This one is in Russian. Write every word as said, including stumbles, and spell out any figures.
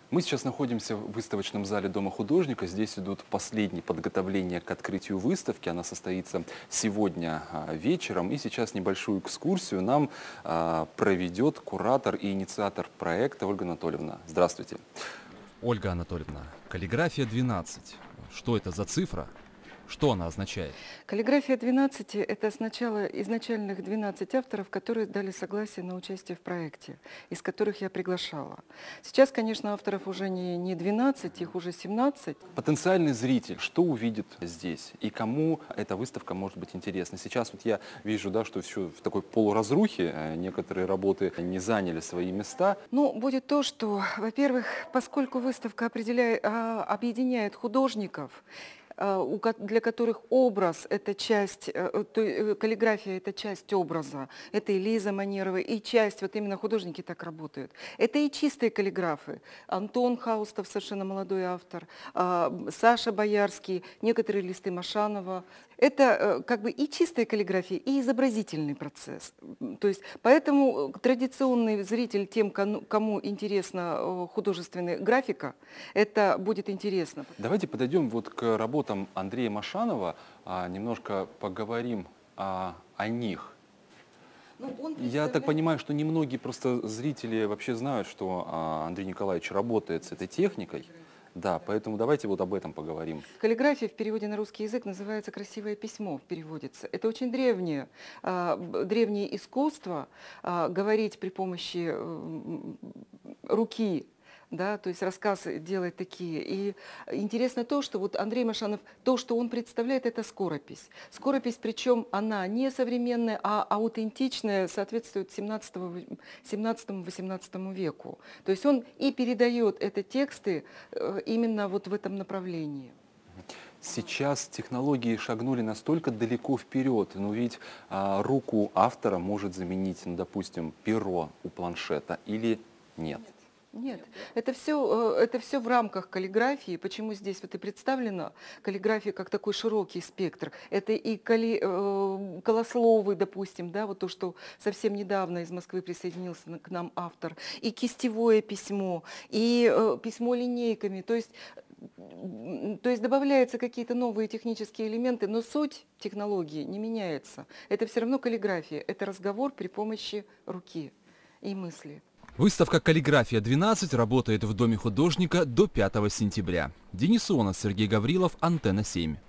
Мы сейчас находимся в выставочном зале Дома художника. Здесь идут последние подготовления к открытию выставки. Она состоится сегодня а, вечером. И сейчас небольшую экскурсию нам а, проведет куратор и инициатор проекта Ольга Анатольевна. Здравствуйте. Ольга Анатольевна, каллиграфия двенадцать. Что это за цифра? Что она означает? Каллиграфия двенадцать — это сначала изначальных двенадцать авторов, которые дали согласие на участие в проекте, из которых я приглашала. Сейчас, конечно, авторов уже не, не двенадцать, их уже семнадцать. Потенциальный зритель что увидит здесь и кому эта выставка может быть интересна? Сейчас вот я вижу, да, что все в такой полуразрухе, некоторые работы не заняли свои места. Ну, будет то, что, во-первых, поскольку выставка определяет, а, объединяет художников, для которых образ – это часть, то, каллиграфия – это часть образа. Это и Лиза Манерова, и часть, вот именно художники так работают. Это и чистые каллиграфы. Антон Хаустов, совершенно молодой автор, Саша Боярский, некоторые листы Машанова. Это как бы и чистая каллиграфия, и изобразительный процесс. То есть, поэтому традиционный зритель, тем, кому интересна художественная графика, это будет интересно. Давайте подойдем вот к работам Андрея Машанова, а, немножко поговорим а, о них. Ну, он представляет... Я так понимаю, что немногие просто зрители вообще знают, что а, Андрей Николаевич работает с этой техникой. Да, поэтому давайте вот об этом поговорим. Каллиграфия в переводе на русский язык называется «красивое письмо», переводится. Это очень древнее, древнее искусство говорить при помощи руки. Да, то есть рассказы делать такие. И интересно то, что вот Андрей Машанов, то, что он представляет, это скоропись. Скоропись, причем она не современная, а аутентичная, соответствует семнадцатому-восемнадцатому веку. То есть он и передает эти тексты именно вот в этом направлении. Сейчас технологии шагнули настолько далеко вперед, но ведь а, руку автора может заменить, ну, допустим, перо у планшета или нет? Нет, это все, это все в рамках каллиграфии. Почему здесь вот и представлена каллиграфия как такой широкий спектр? Это и кали, э, колословы, допустим, да, вот то, что совсем недавно из Москвы присоединился к нам автор, и кистевое письмо, и э, письмо линейками. То есть, то есть добавляются какие-то новые технические элементы, но суть технологии не меняется. Это все равно каллиграфия, это разговор при помощи руки и мысли. Выставка «Каллиграфия двенадцать» работает в Доме художника до пятого сентября. Денис Ионов, Сергей Гаврилов, Антенна семь.